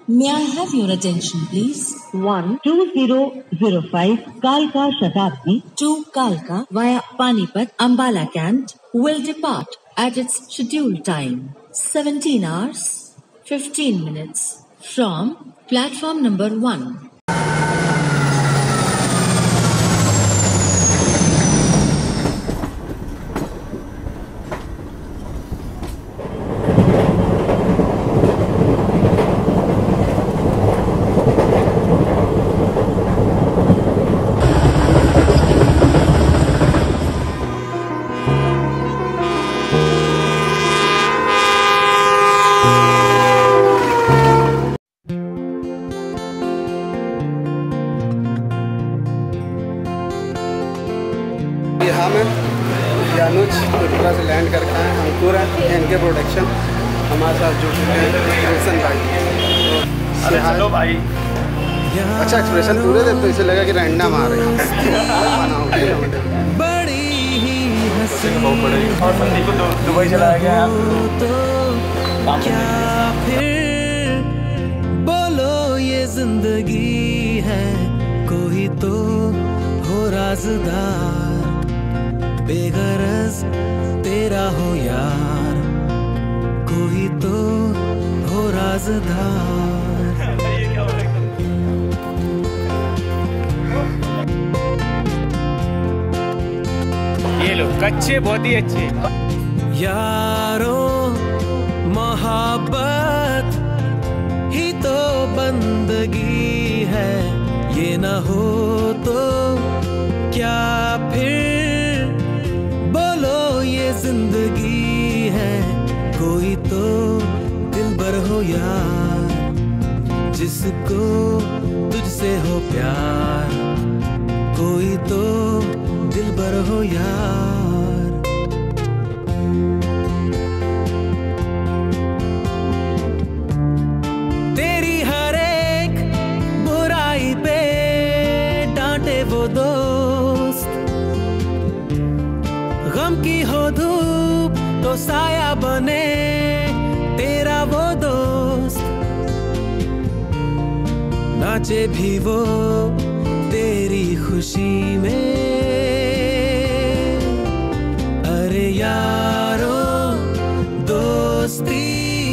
May I have your attention, please? 12005 Kalka Shatabdi to Kalka via Panipat Ambala Cant will depart at its scheduled time, 17 hours, 15 minutes, from platform number 1. Hamid यानुज Tripura से land करके आए हैं। अंकुर हैं, इनके production हमारे साथ जुड़ चुके हैं। रोशन भाई अरे हेलो भाई। अच्छा एक्सप्रेशन पूरे देते तो इसे लगा कि रैंडम आ रहे हैं। और संदीप को दुबई चलाया गया है। क्या फिर बोलो ये जिंदगी है, कोई तो हो राज़दार, बेगरज तेरा हो यार, कोई तो हो राज़दार। ये लो कच्चे बहुत ही अच्छे। यारों मोहब्बत ही तो बंदगी है, ये न हो तो क्या फिर बोलो ये जिंदगी है, कोई तो दिलबर हो यार, जिसको तुझसे हो प्यार, कोई तो दिलबर हो यार। तेरी हर एक बुराई पे डांटे वो दोस्त, गम की हो धूप तो साया बने तेरा वो दोस्त, नाचे भी वो तेरी खुशी में। अरे यारो दोस्ती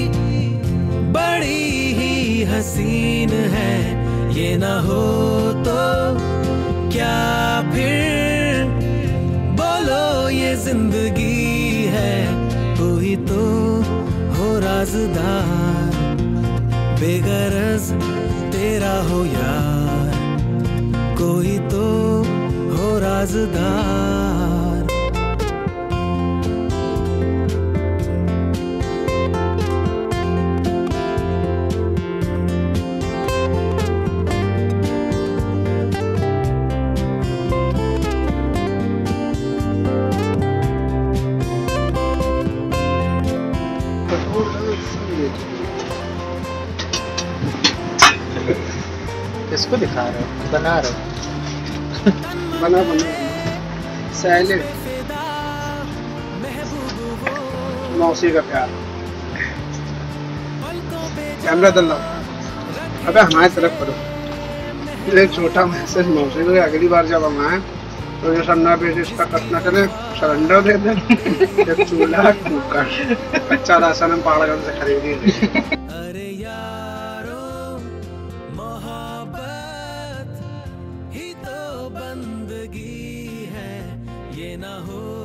बड़ी ही हसीन है, ये ना हो तो क्या फिर बोलो ये जिंदगी है, कोई तो हो राज़दार, बेगरज तेरा हो यार, कोई तो हो राज़दार। किसको दिखा रहे हो? बना रहे हो? बना सैलेड मौसी का प्यार। कैमरा दल्ला अबे हमारे तरफ करो। एक छोटा मैसेज मौसी को, अगली बार जब हम आए तो ये सन्ना पेश इसका कट न करे, सरेंडर दे दे। एक चूल्हा कुकर अच्छा राशन हम पहाड़गढ़ से खरीदी। अरे यारो मोहब्बत ही तो बंदगी है, ये ना हो